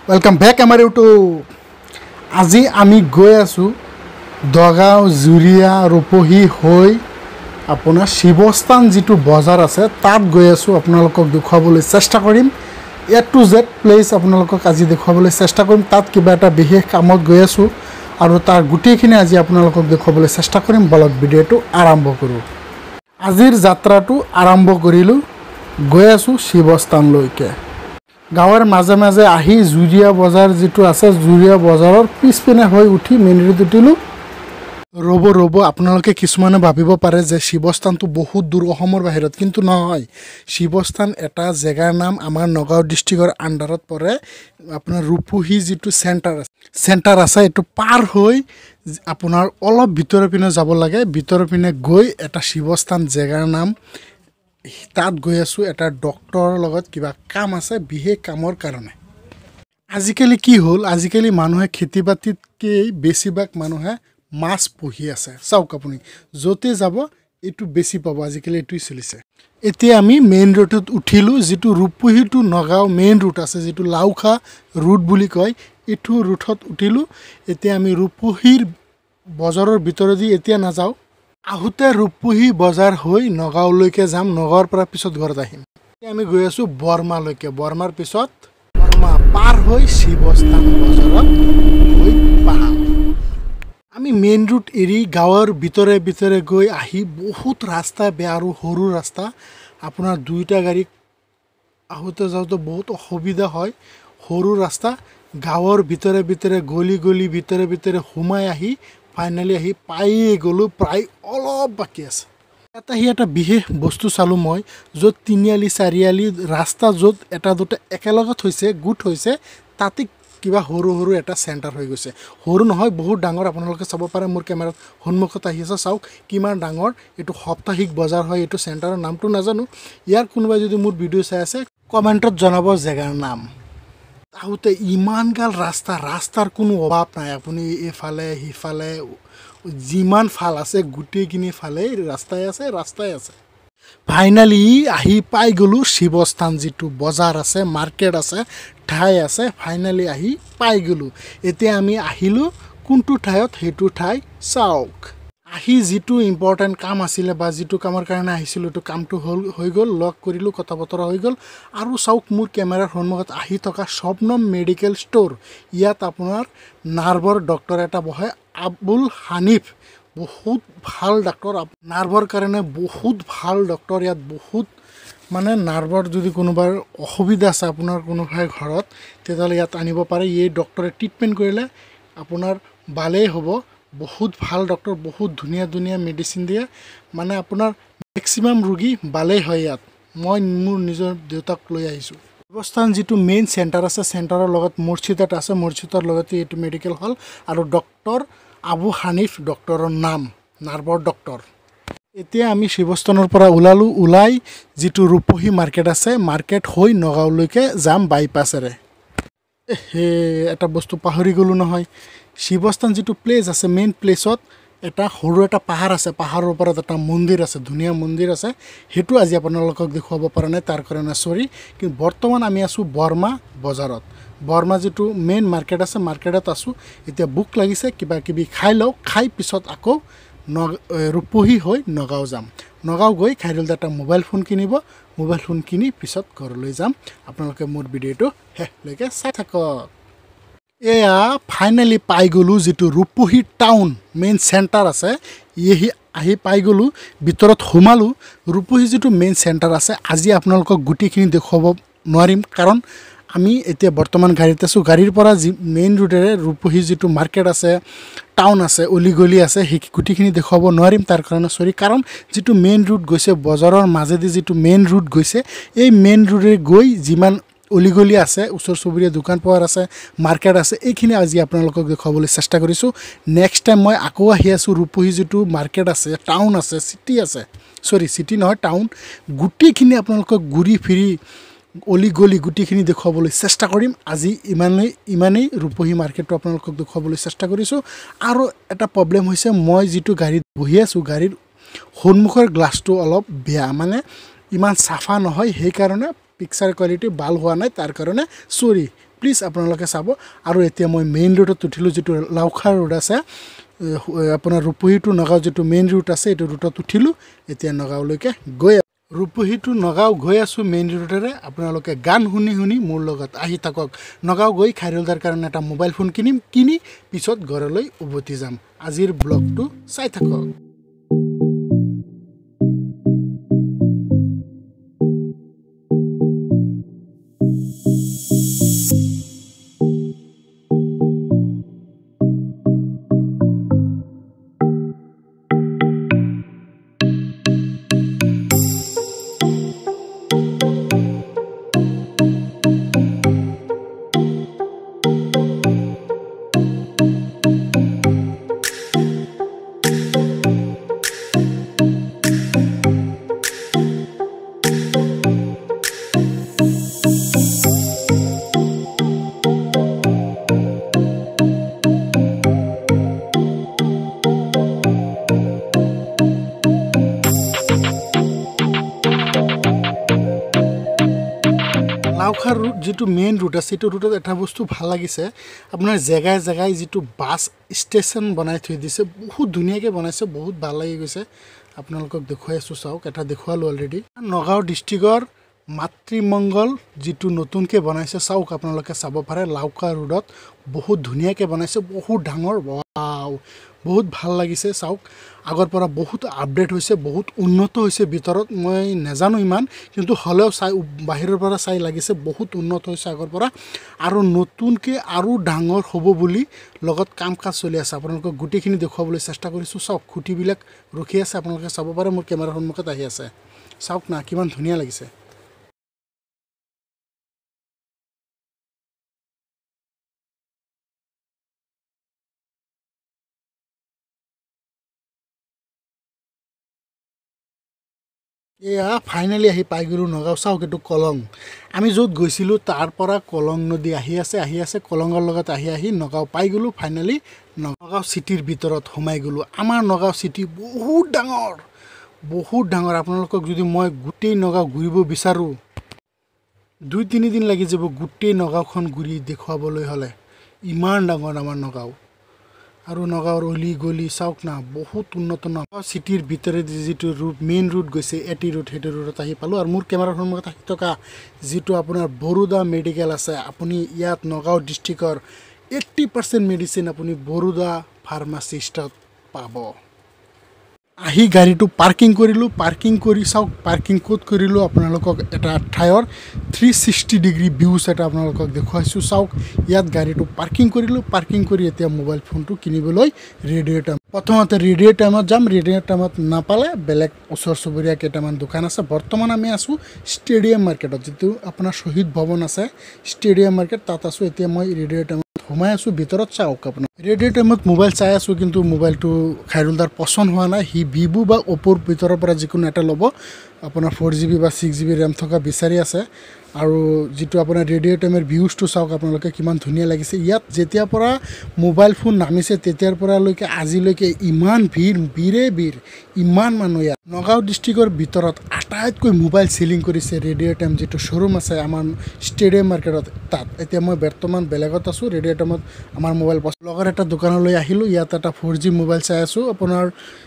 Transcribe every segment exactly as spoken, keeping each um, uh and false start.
Welcome back आमार YouTube. आज आमी गई आसो दगाँव जुरिया रुपही हो अपना शिवस्थान जी बजार आछे तात गई आसो आपनालोকক देखुवाबोलै चेष्टा करिम। ए टू जेड प्लेस आपनालोকক आज देखुवाबोलै चेष्टा करिम। तात किबा एटा विशेष कामत गई आसो आरो तार गुटेइखिनि आज आपनालोকক देखुवाबोलै चेष्टा करिम। बलक भिडिओটো आरम्भ करो। आजिर यात्राटो आरम्भ करिलो। गई आसो शिवस्थानলৈকে। गाँवर माजे माजे आही जुरिया बजार जी आछे जुरिया बजारर पिछपिने हो उठी मेन रोड उठिलो। रब रब आपनालोके किछुमाने भाबिब पारे जे शिवस्थान तो बहुत दूर अहोमर बाहिरत, किन्तु নহয়। शिवस्थान एटा जगार नाम आमार नगाँव डिस्ट्रिक्टर आन्डारत परे। आपनार रुपही जी सेन्टार सेन्टार आछे एटु पार होई आपनार अलप भितर पिने যাব লাগে। भितर पिने गई एटा शिवस्थान जगार नाम तात गई आसो। एटा डक्टৰৰ লগত किबा काम আছে বিশেষ কামৰ কাৰণে। আজিকালি কি হল, আজিকালি মানুহে খেতি বাতিতকে বেছিভাগ মানুহে মাছ পুহি আছে। চাওক আপুনি যতে যাব এটু বেছি পাব। আজিকালি এটুই চলিছে। এতিয়া আমি মেইন ৰোডত উঠিলো। যেটো Rupahi to Nagaon main road আছে, যেটো লাউখা ৰোড বুলি কয়, এটু ৰোডত উঠিলো। এতিয়া আমি রূপহীৰ বজাৰৰ ভিতৰেদি এতিয়া নাযাওঁ। আহুতে রূপহী বজাৰ হৈ নগাঁওলৈকে যাম। নগাঁৱৰ পৰা পিছত ঘৰত আহিম। আমি গৈ আছো বৰ্মালৈকে। বৰ্মাৰ পিছত বৰ্মা পাৰ হৈ শিৱস্থান বজাৰত গৈ পাম। আমি মেইন ৰোড এৰি গাঁৱৰ ভিতৰে ভিতৰে গৈ আহি বহুত ৰাস্তা বেয়া আৰু সৰু ৰাস্তা। আপোনাৰ দুইটা গাড়ী আহুতে যাওঁতে বহুত অসুবিধা হয়। সৰু ৰাস্তা গাঁৱৰ ভিতৰে ভিতৰে গলি গলি ভিতৰে ভিতৰে সোমাই আহি ফাইনালি আহি পায়ে গ'লো। প্ৰায় অলপ বাকী আছে। এটা হি এটা বিশেষ বস্তু চালোঁ মই, য'ত তিনিআলি চাৰিআলি ৰাস্তা য'ত এটা দুটা একেলগত হৈছে গোট হৈছে, তাতে কিবা সৰু সৰু এটা চেণ্টাৰ হৈ গৈছে। সৰু নহয়, বহুত ডাঙৰ। আপোনালোকে চাব পাৰে মোৰ কেমেৰাত সন্মুখত আহি আছে। চাওক কিমান ডাঙৰ। এইটো সাপ্তাহিক বজাৰ হয়। এইটো চেণ্টাৰৰ নামটো নাজানো। ইয়াৰ কোনোবাই যদি মোৰ ভিডিঅ' চাই আছে কমেণ্টত জনাব জেগাৰ নাম। আহোঁতে ইমান গাল ৰাস্তা, ৰাস্তাৰ কোনো অভাৱ নাই। আপুনি এইফালে সিফালে যিমান ফাল আছে গোটেইখিনি ফালে ৰাস্তাই আছে ৰাস্তাই আছে। ফাইনালি আহি পাই গ'লো শিৱস্থান, যিটো বজাৰ আছে মাৰ্কেট আছে ঠাই আছে। ফাইনালি আহি পাই গ'লো। এতিয়া আমি আহিলোঁ কোনটো ঠাইত সেইটো ঠাই চাওক। আহি যিটো ইম্পৰ্টেণ্ট কাম আছিলে বা যিটো কামৰ কাৰণে আহিছিলোঁ এইটো কামটো হ'ল হৈ গ'ল। লগ কৰিলোঁ, কথা বতৰা হৈ গ'ল। আৰু চাওক মোৰ কেমেৰাৰ সন্মুখত আহি থকা স্বপ্নম মেডিকেল ষ্ট'ৰ। ইয়াত আপোনাৰ নাৰ্ভৰ ডক্টৰ এটা বহে, আবুল হানিফ। বহুত ভাল ডক্টৰ, নাৰ্ভৰ কাৰণে বহুত ভাল ডক্টৰ। ইয়াত বহুত মানে নাৰ্ভৰ যদি কোনোবাৰ অসুবিধা আছে আপোনাৰ কোনোবাই ঘৰত, তেতিয়াহ'লে ইয়াত আনিব পাৰে। এই ডক্টৰে ট্ৰিটমেণ্ট কৰিলে আপোনাৰ ভালেই হ'ব। বহুত ভাল ডক্টৰ, বহুত ধুনীয়া ধুনীয়া মেডিচিন দিয়ে। মানে আপোনাৰ মেক্সিমাম ৰোগী ভালেই হয় ইয়াত। মই মোৰ নিজৰ দেউতাক লৈ আহিছোঁ। শিৱস্থান যিটো মেইন চেণ্টাৰ আছে, চেণ্টাৰৰ লগত মছজিদ এটা আছে, মছজিদৰ লগতে এইটো মেডিকেল হল। আৰু ডক্টৰ আবু হানিফ ডক্টৰৰ নাম, নাৰ্ভৰ ডক্টৰ। এতিয়া আমি শিৱস্থানৰ পৰা ওলালোঁ। ওলাই যিটো ৰূপহী মাৰ্কেট আছে, মাৰ্কেট হৈ নগাঁওলৈকে যাম বাইপাছেৰে। হে এটা বস্তু পাহৰি গ'লোঁ নহয়। শিৱস্থান যিটো প্লেচ আছে, মেইন প্লেচত এটা সৰু এটা পাহাৰ আছে। পাহাৰৰ ওপৰত এটা মন্দিৰ আছে, ধুনীয়া মন্দিৰ আছে। সেইটো আজি আপোনালোকক দেখুৱাব পৰা নাই, তাৰ কাৰণে চৰি। কিন্তু বৰ্তমান আমি আছোঁ বৰ্মা বজাৰত। বৰ্মা যিটো মেইন মাৰ্কেট আছে, মাৰ্কেটত আছোঁ। এতিয়া ভোক লাগিছে, কিবা কিবি খাই লওঁ। খাই পিছত আকৌ নগ ৰূপহী হৈ নগাঁও যাম। নগাঁও গৈ খাইৰুলতে এটা মোবাইল ফোন কিনিব। মোবাইল ফোন কিনি পিছত ঘৰলৈ যাম। আপোনালোকে মোৰ ভিডিঅ'টো শেষলৈকে চাই থাকক। এয়া ফাইনেলি পাই গ'লোঁ যিটো ৰূপহী টাউন মেইন চেণ্টাৰ আছে। ইহি আহি পাই গ'লোঁ, ভিতৰত সোমালোঁ। ৰূপহী যিটো মেইন চেণ্টাৰ আছে, আজি আপোনালোকক গোটেইখিনি দেখুৱাব নোৱাৰিম, কাৰণ আমি এতিয়া বৰ্তমান গাড়ীত আছোঁ। গাড়ীৰ পৰা যি মেইন ৰোডেৰে ৰূপহী যিটো মাৰ্কেট আছে, টাউন আছে, অলি গলি আছে, সেই গোটেইখিনি দেখুৱাব নোৱাৰিম, তাৰ কাৰণে চৰি। কাৰণ যিটো মেইন ৰোড গৈছে, বজাৰৰ মাজেদি যিটো মেইন ৰোড গৈছে, এই মেইন ৰোডে গৈ যিমান অলি গলি আছে, ওচৰ চুবুৰীয়া দোকান পোহাৰ আছে, মাৰ্কেট আছে, এইখিনি আজি আপোনালোকক দেখুৱাবলৈ চেষ্টা কৰিছোঁ। নেক্সট টাইম মই আকৌ আহি আছোঁ ৰূপহী যিটো মাৰ্কেট আছে, টাউন আছে, চিটি আছে, চৰি চিটি নহয় টাউন, গোটেইখিনি আপোনালোকক ঘূৰি ফিৰি অলি গলি গোটেইখিনি দেখুৱাবলৈ চেষ্টা কৰিম। আজি ইমানেই ইমানেই ৰূপহী মাৰ্কেটটো আপোনালোকক দেখুৱাবলৈ চেষ্টা কৰিছোঁ। আৰু এটা প্ৰব্লেম হৈছে, মই যিটো গাড়ীত বহি আছোঁ, গাড়ীৰ সন্মুখৰ গ্লাছটো অলপ বেয়া, মানে ইমান চাফা নহয়। সেইকাৰণে পিকচাৰ কোৱালিটি ভাল হোৱা নাই, তাৰ কাৰণে চৰি। প্লিজ আপোনালোকে চাব আৰু এতিয়া মই মেইন ৰোডত উঠিলোঁ যিটো লাউখা ৰোড আছে আপোনাৰ ৰূপহী টু নগাঁও যিটো মেইন ৰুট আছে এইটো ৰুটত উঠিলোঁ এতিয়া নগাঁওলৈকে গৈ ৰূপহী টু নগাঁও গৈ আছোঁ মেইন ৰুটেৰে আপোনালোকে গান শুনি শুনি মোৰ লগত আহি থাকক নগাঁও গৈ খাইৰুলদাৰ কাৰণে এটা মোবাইল ফোন কিনিম কিনি পিছত ঘৰলৈ উভতি যাম আজিৰ ব্লগটো চাই থাকক লাউখাৰ ৰুট যিটো মেইন ৰুট আছে এইটো ৰুটত এটা বস্তু ভাল লাগিছে আপোনাৰ জেগাই জেগাই যিটো বাছ ষ্টেচন বনাই থৈ দিছে বহুত ধুনীয়াকৈ বনাইছে বহুত ভাল লাগি গৈছে আপোনালোকক দেখুৱাই আছোঁ চাওক এটা দেখুৱালোঁ অলৰেডি নগাঁও ডিষ্ট্ৰিক্টৰ মাতৃমংগল যিটো নতুনকৈ বনাইছে চাওক আপোনালোকে চাব পাৰে লাউখা ৰোডত বহুত ধুনীয়াকৈ বনাইছে বহুত ডাঙৰ ৱাও বহুত ভাল লাগিছে চাওক আগৰ পৰা বহুত আপডেট হৈছে বহুত উন্নত হৈছে ভিতৰত মই নাজানো ইমান কিন্তু হ'লেও চাই বাহিৰৰ পৰা চাই লাগিছে বহুত উন্নত হৈছে আগৰ পৰা আৰু নতুনকৈ আৰু ডাঙৰ হ'ব বুলি লগত কাম কাজ চলি আছে আপোনালোকক গোটেইখিনি দেখুৱাবলৈ চেষ্টা কৰিছোঁ চাওক খুঁটিবিলাক ৰখি আছে আপোনালোকে চাব পাৰে মোৰ কেমেৰাৰ সন্মুখত আহি আছে চাওক না কিমান ধুনীয়া লাগিছে এয়া ফাইনেলি আহি পাই গ'লোঁ নগাঁও চাওক এইটো কলং আমি য'ত গৈছিলোঁ তাৰ পৰা কলং নদী আহি আছে আহি আছে কলঙৰ লগত আহি আহি নগাঁও পাই গ'লোঁ ফাইনেলি নগাঁও চিটিৰ ভিতৰত সোমাই গ'লোঁ আমাৰ নগাঁও চিটি বহুত ডাঙৰ বহুত ডাঙৰ আপোনালোকক যদি মই গোটেই নগাঁও ঘূৰিব বিচাৰোঁ দুই তিনিদিন লাগি যাব গোটেই নগাঁওখন ঘূৰি দেখুৱাবলৈ হ'লে ইমান ডাঙৰ আমাৰ নগাঁও আৰু নগাঁৱৰ অলি গলি চাওক না বহুত উন্নত নগাঁও চিটিৰ ভিতৰেদি যিটো ৰুট মেইন ৰুট গৈছে এটি ৰুট সেইটো ৰুটত আহি পালোঁ আৰু মোৰ কেমেৰাৰ সন্মুখত আহি থকা যিটো আপোনাৰ বৰোদা মেডিকেল আছে আপুনি ইয়াত নগাঁও ডিষ্ট্ৰিক্টৰ এইট্টি পাৰ্চেণ্ট মেডিচিন আপুনি বৰোদা ফাৰ্মাচিষ্টত পাব আহি গাড়ীটো পাৰ্কিং কৰিলোঁ পাৰ্কিং কৰি চাওক পাৰ্কিং ক'ত কৰিলোঁ আপোনালোকক এটা ঠাইৰ থ্ৰী ছিক্সটি ডিগ্ৰী ভিউজ এটা আপোনালোকক দেখুৱাইছোঁ চাওক ইয়াত গাড়ীটো পাৰ্কিং কৰিলোঁ পাৰ্কিং কৰি এতিয়া মোবাইল ফোনটো কিনিবলৈ ৰেডিঅ' টাইম প্ৰথমতে ৰেডিঅ' টাইমত যাম ৰেডিঅ' টাইমত নাপালে বেলেগ ওচৰ চুবুৰীয়া কেইটামান দোকান আছে বৰ্তমান আমি আছোঁ ষ্টেডিয়াম মাৰ্কেটত যিটো আপোনাৰ শ্বহীদ ভৱন আছে ষ্টেডিয়াম মাৰ্কেট তাত আছোঁ এতিয়া মই ৰেডিঅ' টাইমত সোমাই আছোঁ ভিতৰত চাওক আপোনাৰ ৰেডিঅ' টাইমত মোবাইল চাই আছোঁ কিন্তু মোবাইলটো খাইৰুলদাৰ পচন্দ হোৱা নাই সি ভিভো বা অ'প'ৰ ভিতৰৰ পৰা যিকোনো এটা ল'ব আপোনাৰ ফ'ৰ জি বি বা ছিক্স জি বি ৰেম থকা বিচাৰি আছে আৰু যিটো আপোনাৰ ৰেডিঅ' টাইমৰ ভিউজটো চাওক আপোনালোকে কিমান ধুনীয়া লাগিছে ইয়াত যেতিয়াৰ পৰা মোবাইল ফোন নামিছে তেতিয়াৰ পৰালৈকে আজিলৈকে ইমান ভিৰ ভিৰে ভিৰ ইমান মানুহ ইয়াত নগাঁও ডিষ্ট্ৰিক্টৰ ভিতৰত আটাইতকৈ মোবাইল চেলিং কৰিছে ৰেডিঅ' টাইম যিটো শ্ব'ৰুম আছে আমাৰ ষ্টেডিয়াম মাৰ্কেটত তাত এতিয়া মই বৰ্তমান বেলেগত আছোঁ ৰেডিঅ' টাইমত আমাৰ মোবাইল লগৰ এটা দোকানলৈ আহিলোঁ ইয়াত এটা ফ'ৰ জি মোবাইল চাই আছোঁ আপোনাৰ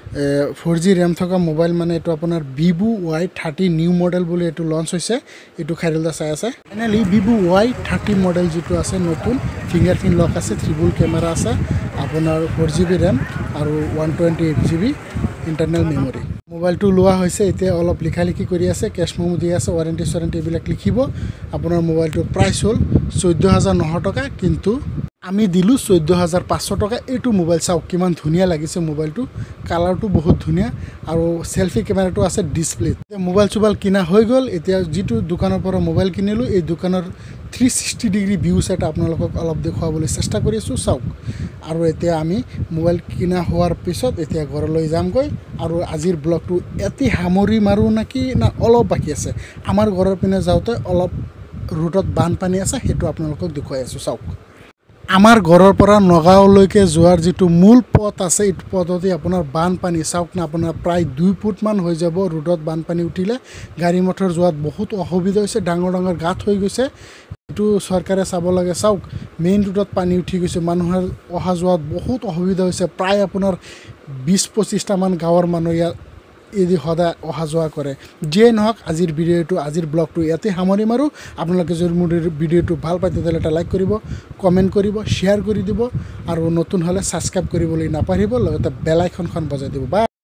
ফ'ৰ জি ৰেম থকা মোবাইল মানে এইটো আপোনাৰ Vivo Y thirty new model বুলি এইটো লঞ্চ হৈছে এইটো খাইৰুলদাৰ চাই আছে finally Vivo Y thirty model যিটো আছে নতুন ফিংগাৰ প্ৰিণ্ট লক আছে ত্ৰিবুল কেমেৰা আছে আপোনাৰ ফ'ৰ জি বি ৰেম আৰু one twenty eight G B internal memory মোবাইলটো লোৱা হৈছে এতিয়া অলপ লিখা লিখি কৰি আছে কেছ মেমো দি আছে ৱাৰেণ্টি চৱাৰেণ্টি এইবিলাক লিখিব আপোনাৰ মোবাইলটোৰ প্ৰাইচ হ'ল চৈধ্য হাজাৰ নশ টকা কিন্তু আমি দিলোঁ চৈধ্য হাজাৰ পাঁচশ টকা এইটো মোবাইল চাওক কিমান ধুনীয়া লাগিছে মোবাইলটো কালাৰটো বহুত ধুনীয়া আৰু চেলফি কেমেৰাটো আছে ডিছপ্লেত মোবাইল চোবাইল কিনা হৈ গ'ল এতিয়া যিটো দোকানৰ পৰা মোবাইল কিনিলোঁ এই দোকানৰ থ্ৰী ছিক্সটি ডিগ্ৰী ভিউজ এটা আপোনালোকক অলপ দেখুৱাবলৈ চেষ্টা কৰি আছোঁ চাওক আৰু এতিয়া আমি মোবাইল কিনা হোৱাৰ পিছত এতিয়া ঘৰলৈ যামগৈ আৰু আজিৰ ব্লগটো এটি সামৰি মাৰোঁ নেকি না অলপ বাকী আছে আমাৰ ঘৰৰ পিনে যাওঁতে অলপ ৰুটত বানপানী আছে সেইটো আপোনালোকক দেখুৱাই আছোঁ চাওক আমাৰ ঘৰৰ পৰা নগাঁওলৈকে যোৱাৰ যিটো মূল পথ আছে এইটো পথতে আপোনাৰ বানপানী চাওক না আপোনাৰ প্ৰায় দুই ফুটমান হৈ যাব ৰোডত বানপানী উঠিলে গাড়ী মটৰ যোৱাত বহুত অসুবিধা হৈছে ডাঙৰ ডাঙৰ গাঁত হৈ গৈছে এইটো চৰকাৰে চাব লাগে চাওক মেইন ৰোডত পানী উঠি গৈছে মানুহৰ অহা যোৱাত বহুত অসুবিধা হৈছে প্ৰায় আপোনাৰ বিশ পঁচিছটামান গাঁৱৰ মানুহ ইয়াত এই সদায় অহা যোৱা কৰে যিয়ে নহওক আজিৰ ভিডিঅ'টো আজিৰ ব্লগটো ইয়াতে সামৰি মাৰোঁ আপোনালোকে যদি মোৰ ভিডিঅ'টো ভাল পায় তেতিয়াহ'লে এটা লাইক কৰিব কমেণ্ট কৰিব শ্বেয়াৰ কৰি দিব আৰু নতুন হ'লে ছাবস্ক্ৰাইব কৰিবলৈ নাপাহৰিব লগতে বেল আইকনখন বজাই দিব বা